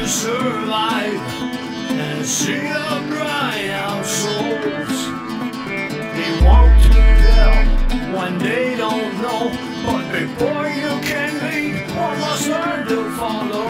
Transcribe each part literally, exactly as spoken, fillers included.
survive and see them dry out souls. They want to tell when they don't know, but before you can lead, one must learn to follow.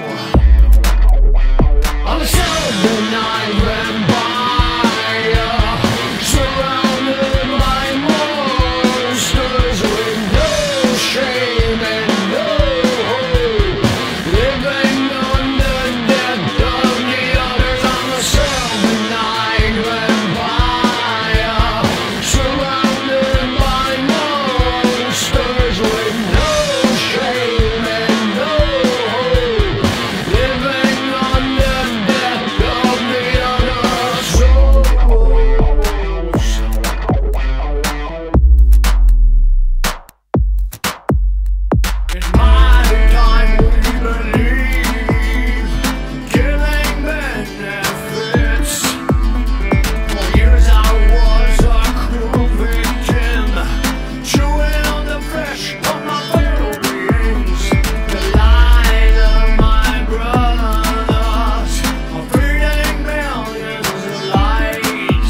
On the Saturday night went by, uh, surrounded by monsters with no shame and no hope, living on the death of the others. On the Saturday night went by, uh, surrounded by monsters with no shame and no hope, living on the death of the other souls. In my time we believe killing benefits. For years I was a cruel victim, chewing on the flesh of my fellow beings. The light of my brothers are feeding millions of lives.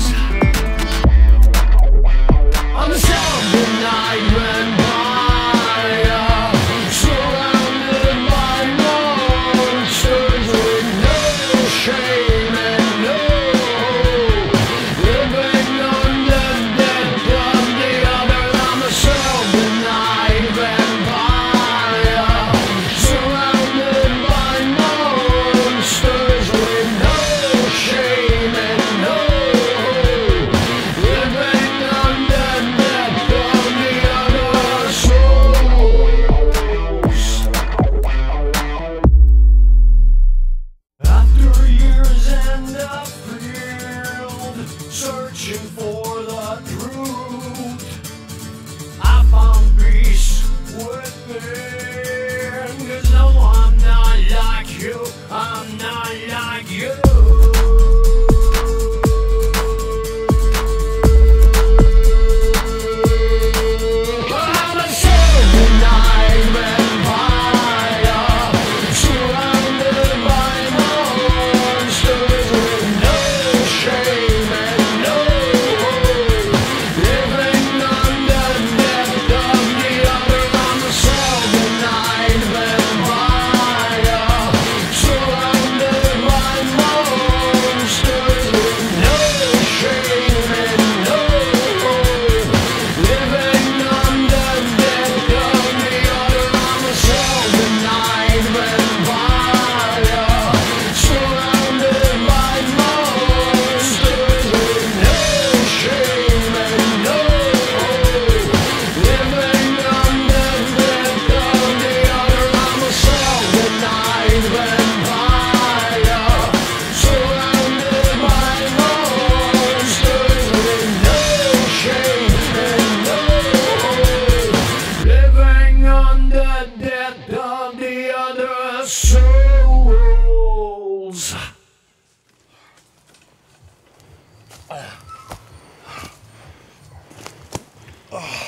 On the Saturday night went by, uh, surrounded by monsters with no shame and no hope, living on the death of the others. On the Saturday night went by, uh, surrounded by monsters with no shame and no hope, living on the death of the other souls. After years in the field, searching for the truth, I found peace within. 'Cause no, I'm not like you, I'm not like you. On the Saturday night went by, uh, surrounded by monsters with no shame and no hope, living on the death of the other. On the Saturday night went by, uh, surrounded by monsters with no shame and no hope, living on the death of the other. On the Saturday night went by, uh, surrounded by monsters with no shame and no hope, living on the death of the other. On the Saturday night went by, uh, surrounded by monsters with no shame and no hope, living on the death of the other souls.